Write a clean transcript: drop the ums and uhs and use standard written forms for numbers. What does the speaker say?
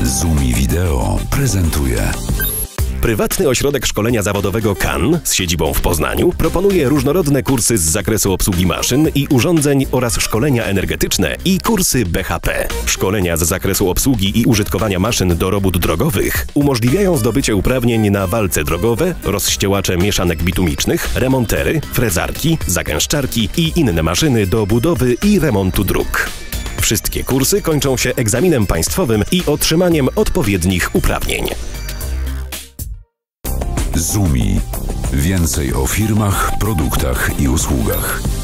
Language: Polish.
Zumi Wideo prezentuje. Prywatny ośrodek szkolenia zawodowego KAN z siedzibą w Poznaniu proponuje różnorodne kursy z zakresu obsługi maszyn i urządzeń oraz szkolenia energetyczne i kursy BHP. Szkolenia z zakresu obsługi i użytkowania maszyn do robót drogowych umożliwiają zdobycie uprawnień na walce drogowe, rozściełacze mieszanek bitumicznych, remontery, frezarki, zagęszczarki i inne maszyny do budowy i remontu dróg. Wszystkie kursy kończą się egzaminem państwowym i otrzymaniem odpowiednich uprawnień. Zumi. Więcej o firmach, produktach i usługach.